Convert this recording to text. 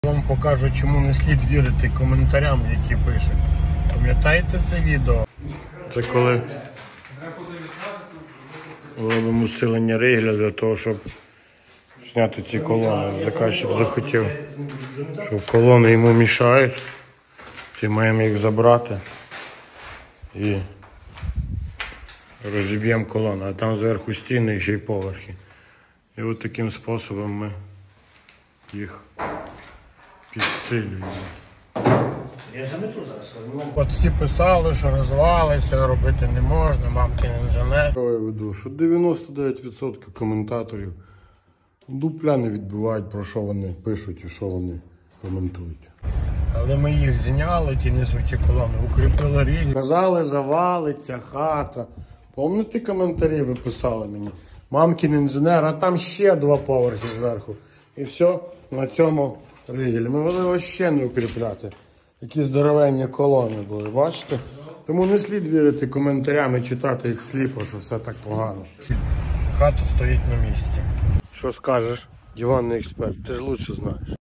Вам покажу, чому не слід вірити коментарям, які пишуть. Пам'ятаєте це відео? Це коли робимо усилення ригля для того, щоб зняти ці колони. Заказчик захотів, щоб колони йому мішають. І маємо їх забрати і розіб'ємо колону. А там зверху стіни і ще й поверхи. І от таким способом ми їх підсилюємо. Я замету зараз. От всі писали, що розвалиться, робити не можна, мамкин інженер. Я веду, що 99% коментаторів дупля не відбивають, про що вони пишуть і що вони коментують. Але ми їх зняли, ті несучі колони, укріпили ріг. Казали, завалиться хата. Пам'ятаєте коментарі ви писали мені? Мамкин інженер, а там ще 2 поверхи зверху. І все, на цьому ригелі. Ми могли ще не укріпляти. Які здоровенні колони були, бачите? Тому не слід вірити коментарям і читати їх сліпо, що все так погано. Хата стоїть на місці. Що скажеш, диванний експерт, ти ж лучше знаєш.